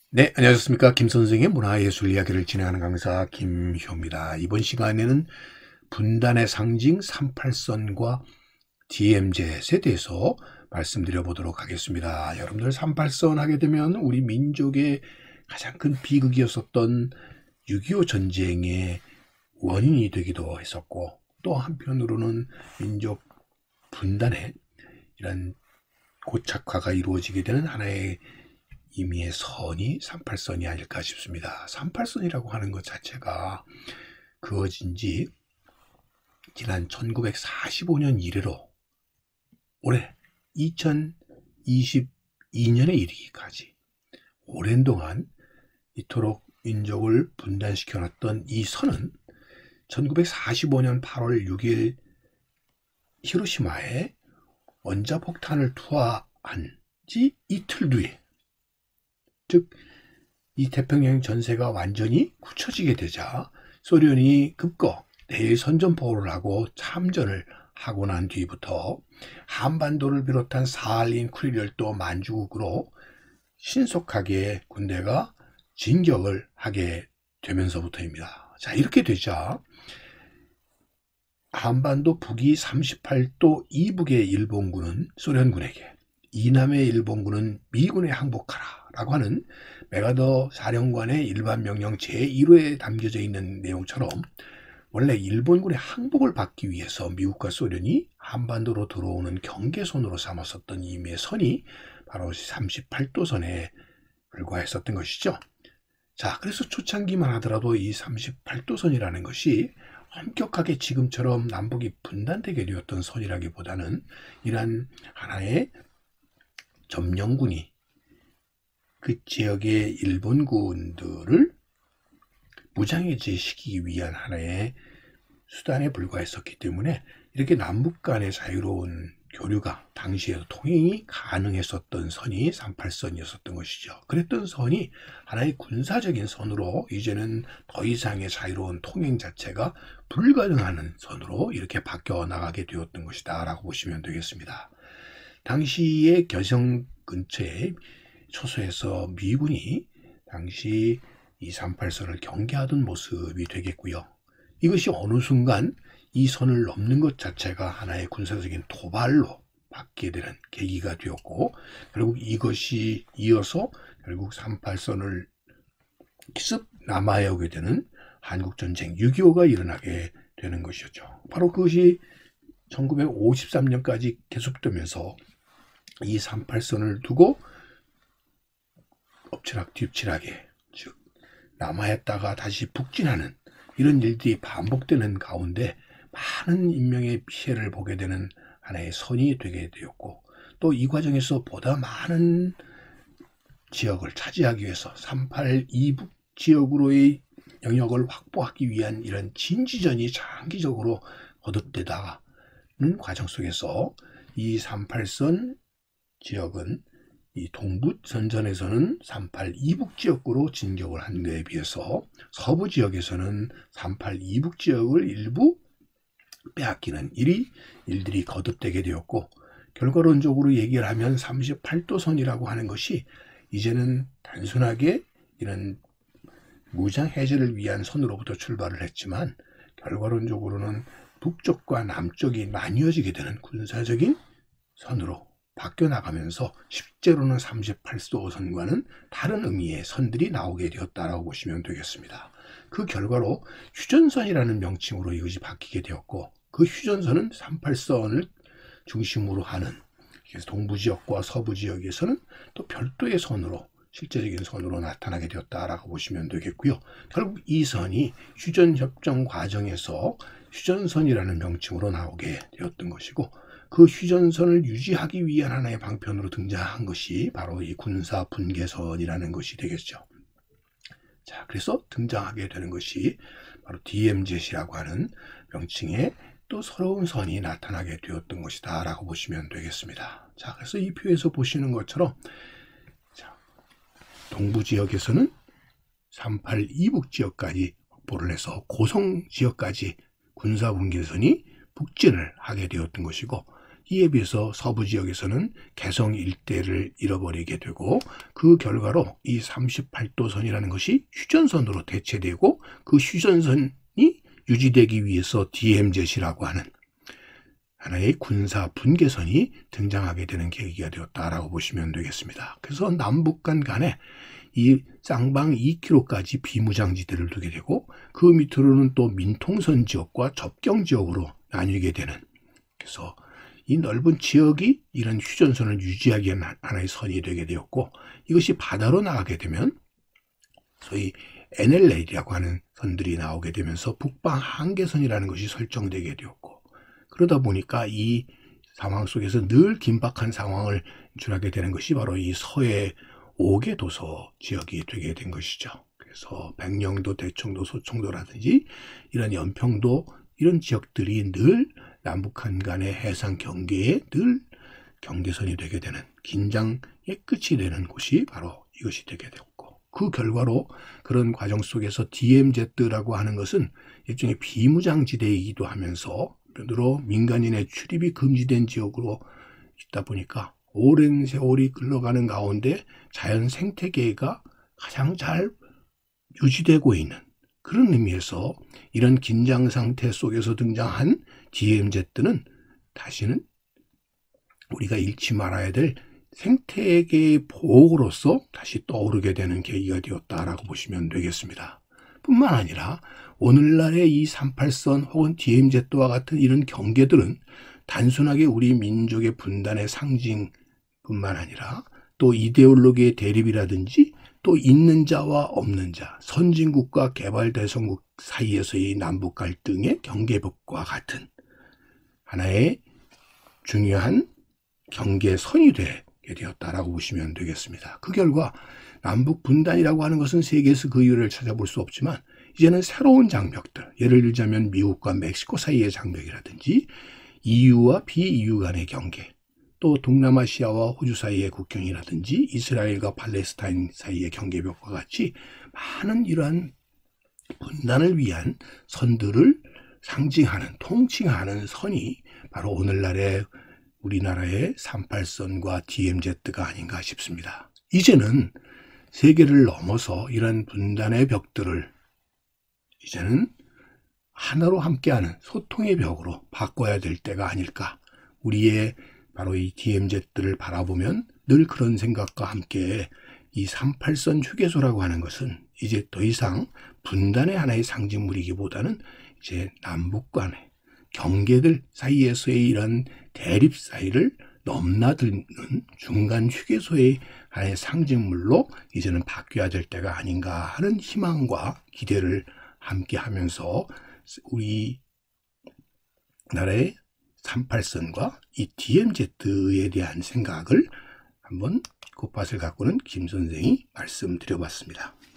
네, 안녕하셨습니까? 김 선생의 문화예술 이야기를 진행하는 강사 김효입니다. 이번 시간에는 분단의 상징 38선과 DMZ에 대해서 말씀드려 보도록 하겠습니다. 여러분들 38선 하게 되면 우리 민족의 가장 큰 비극이었었던 6.25 전쟁의 원인이 되기도 했었고, 또 한편으로는 민족 분단의 이런 고착화가 이루어지게 되는 하나의 임의의 선이 38선이 아닐까 싶습니다. 38선이라고 하는 것 자체가 그어진 지 지난 1945년 이래로 올해 2022년에 이르기까지 오랜 동안 이토록 민족을 분단시켜놨던 이 선은 1945년 8월 6일 히로시마에 원자폭탄을 투하한 지 이틀 뒤에, 즉 이 태평양 전세가 완전히 굳혀지게 되자 소련이 급거 대일 선전포고를 하고 참전을 하고 난 뒤부터 한반도를 비롯한 사할린 쿠릴열도 만주국으로 신속하게 군대가 진격을 하게 되면서부터입니다. 자, 이렇게 되자 한반도 북위 38도 이북의 일본군은 소련군에게, 이남의 일본군은 미군에 항복하라 라고 하는 메가더 사령관의 일반 명령 제1호에 담겨져 있는 내용처럼 원래 일본군의 항복을 받기 위해서 미국과 소련이 한반도로 들어오는 경계선으로 삼았었던 임의의 선이 바로 38도선에 불과했었던 것이죠. 자, 그래서 초창기만 하더라도 이 38도선이라는 것이 엄격하게 지금처럼 남북이 분단되게 되었던 선이라기보다는 이러한 하나의 점령군이 그 지역의 일본군들을 무장해제시키기 위한 하나의 수단에 불과했었기 때문에 이렇게 남북 간의 자유로운 교류가 당시에도 통행이 가능했었던 선이 38선이었었던 것이죠. 그랬던 선이 하나의 군사적인 선으로 이제는 더 이상의 자유로운 통행 자체가 불가능한 선으로 이렇게 바뀌어 나가게 되었던 것이다 라고 보시면 되겠습니다. 당시의 겨성 근처에 초소에서 미군이 당시 이 38선을 경계하던 모습이 되겠고요. 이것이 어느 순간 이 선을 넘는 것 자체가 하나의 군사적인 도발로 바뀌게 되는 계기가 되었고, 결국 이것이 이어서 결국 38선을 기습 남하해 오게 되는 한국전쟁 6.25가 일어나게 되는 것이었죠. 바로 그것이 1953년까지 계속되면서 이 38선을 두고 엎치락뒤치락에, 즉 남하했다가 다시 북진하는 이런 일들이 반복되는 가운데 많은 인명의 피해를 보게 되는 하나의 선이 되게 되었고, 또 이 과정에서 보다 많은 지역을 차지하기 위해서 38 이북 지역으로의 영역을 확보하기 위한 이런 진지전이 장기적으로 거듭되다가는 과정 속에서 이 38선 지역은 이 동부선전에서는 38 이북 지역으로 진격을 한 것에 비해서 서부 지역에서는 38 이북 지역을 일부 빼앗기는 일들이 거듭되게 되었고, 결과론적으로 얘기를 하면 38도선이라고 하는 것이 이제는 단순하게 이런 무장 해제를 위한 선으로부터 출발을 했지만 결과론적으로는 북쪽과 남쪽이 나뉘어지게 되는 군사적인 선으로 바뀌어 나가면서 실제로는 38도선과는 다른 의미의 선들이 나오게 되었다라고 보시면 되겠습니다. 그 결과로 휴전선이라는 명칭으로 이것이 바뀌게 되었고, 그 휴전선은 38선을 중심으로 하는 동부지역과 서부지역에서는 또 별도의 선으로, 실제적인 선으로 나타나게 되었다라고 보시면 되겠고요. 결국 이 선이 휴전협정 과정에서 휴전선이라는 명칭으로 나오게 되었던 것이고, 그 휴전선을 유지하기 위한 하나의 방편으로 등장한 것이 바로 이 군사 분계선이라는 것이 되겠죠. 자, 그래서 등장하게 되는 것이 바로 DMZ라고 하는 명칭의 또 새로운 선이 나타나게 되었던 것이다 라고 보시면 되겠습니다. 자, 그래서 이 표에서 보시는 것처럼 동부 지역에서는 38 이북 지역까지 확보를 해서 고성 지역까지 군사 분계선이 북진을 하게 되었던 것이고, 이에 비해서 서부 지역에서는 개성 일대를 잃어버리게 되고 그 결과로 이 38도선이라는 것이 휴전선으로 대체되고 그 휴전선이 유지되기 위해서 DMZ이라고 하는 하나의 군사 분계선이 등장하게 되는 계기가 되었다라고 보시면 되겠습니다. 그래서 남북 간에 이 쌍방 2km까지 비무장지대를 두게 되고 그 밑으로는 또 민통선 지역과 접경 지역으로 나뉘게 되는, 그래서 이 넓은 지역이 이런 휴전선을 유지하기 위한 하나의 선이 되게 되었고, 이것이 바다로 나가게 되면 소위 NLL이라고 하는 선들이 나오게 되면서 북방 한계선이라는 것이 설정되게 되었고, 그러다 보니까 이 상황 속에서 늘 긴박한 상황을 연출하게 되는 것이 바로 이 서해 5개 도서 지역이 되게 된 것이죠. 그래서 백령도, 대청도, 소청도라든지 이런 연평도 이런 지역들이 늘 남북한 간의 해상 경계에 늘 경계선이 되게 되는, 긴장의 끝이 되는 곳이 바로 이것이 되게 되었고, 그 결과로 그런 과정 속에서 DMZ라고 하는 것은 일종의 비무장지대이기도 하면서 반대로 민간인의 출입이 금지된 지역으로 있다 보니까 오랜 세월이 흘러가는 가운데 자연 생태계가 가장 잘 유지되고 있는 그런 의미에서 이런 긴장 상태 속에서 등장한 DMZ는 다시는 우리가 잃지 말아야 될 생태계의 보호로서 다시 떠오르게 되는 계기가 되었다라고 보시면 되겠습니다. 뿐만 아니라 오늘날의 이 38선 혹은 DMZ와 같은 이런 경계들은 단순하게 우리 민족의 분단의 상징뿐만 아니라 또 이데올로기의 대립이라든지 또 있는 자와 없는 자, 선진국과 개발대성국 사이에서의 남북 갈등의 경계벽과 같은 하나의 중요한 경계선이 되게 되었다라고 보시면 되겠습니다. 그 결과 남북 분단이라고 하는 것은 세계에서 그 이유를 찾아볼 수 없지만 이제는 새로운 장벽들, 예를 들자면 미국과 멕시코 사이의 장벽이라든지 EU와 비EU 간의 경계, 또 동남아시아와 호주 사이의 국경이라든지 이스라엘과 팔레스타인 사이의 경계벽과 같이 많은 이러한 분단을 위한 선들을 상징하는, 통칭하는 선이 바로 오늘날의 우리나라의 38선과 DMZ가 아닌가 싶습니다. 이제는 세계를 넘어서 이런 분단의 벽들을 이제는 하나로 함께하는 소통의 벽으로 바꿔야 될 때가 아닐까. 우리의 바로 이 DMZ들을 바라보면 늘 그런 생각과 함께 이 38선 휴게소라고 하는 것은 이제 더 이상 분단의 하나의 상징물이기보다는 이제 남북 간의 경계들 사이에서의 이런 대립 사이를 넘나드는 중간 휴게소의 하나의 상징물로 이제는 바뀌어야 될 때가 아닌가 하는 희망과 기대를 함께 하면서 우리 나라의 38선과 이 DMZ에 대한 생각을 한번 굿밭을 가꾸는 김 선생이 말씀드려봤습니다.